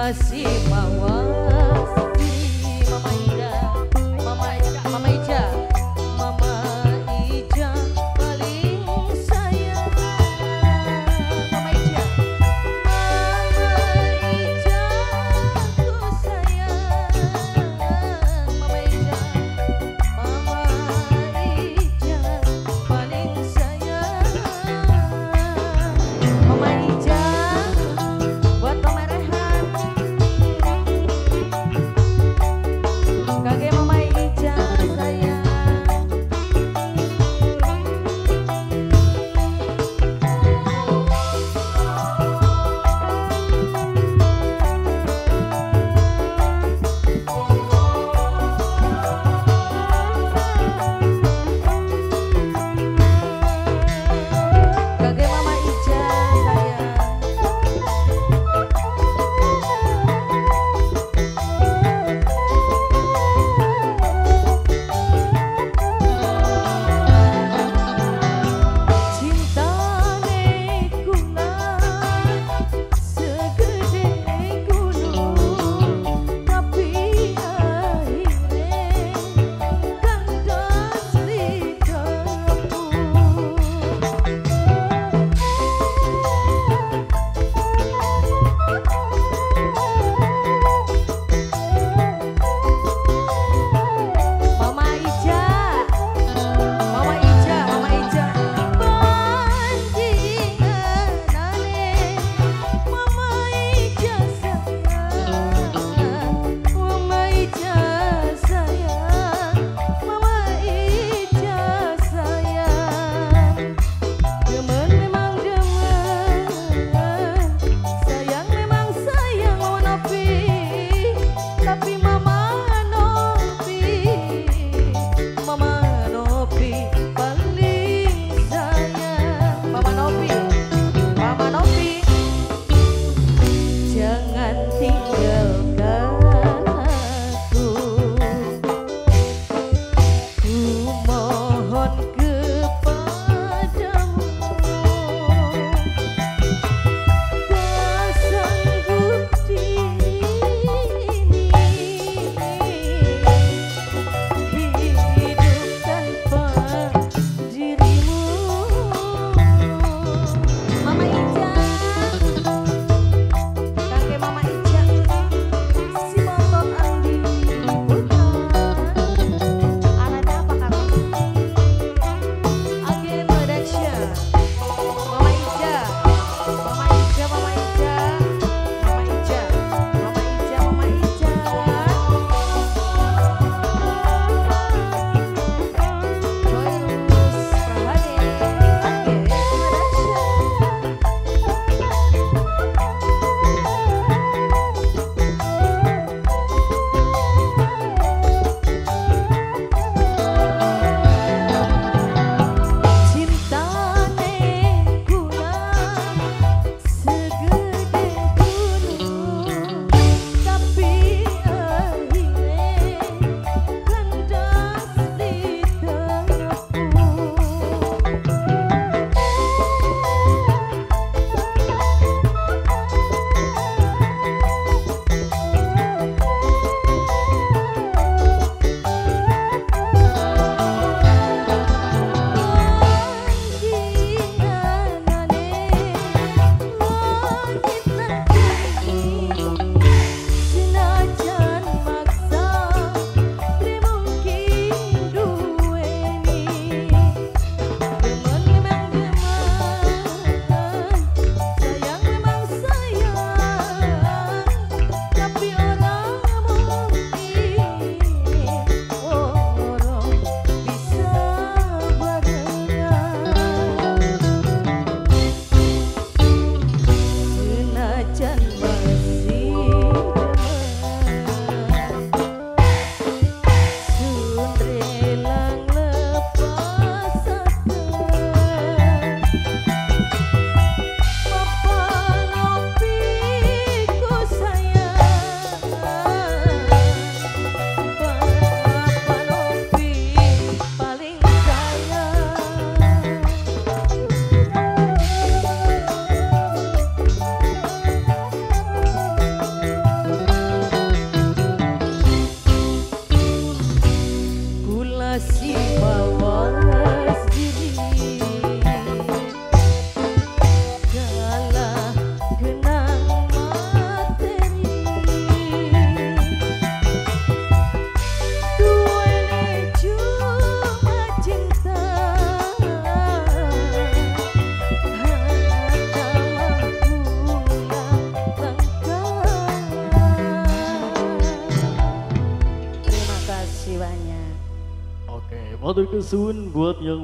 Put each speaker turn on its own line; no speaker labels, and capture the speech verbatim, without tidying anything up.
masih mawas diri. Mama Ida, Mama Ija, Mama Ija, Mama Ija paling sayang. Mama Ija, Mama Ija ku sayang. Mama Ija, Mama Ija paling sayang. Mama Ija buat Mama Rehan, kakek Mama Ija sayang. Kakek Mama Ija sayang. Cintane kuat segede gunung, tapi akhirnya kandas di dapur. Mama Ija, Mama Ija, Mama Ija bandinganane. Mama Ija sayang, Mama Ija sayang, Mama Ija sayang. Demen memang demen, sayang memang sayang Mama Novi, tapi Mama Novi, Mama Novi paling sayang. Mama Novi, Mama Novi, jangan tinggalkan aku, ku mohon kepadamu. Tak sanggup diri ini hidup tanpa dirimu. Mama Ija, kakek Mama Ija, kasih banyak.
Oke, matur kesuwun buat yang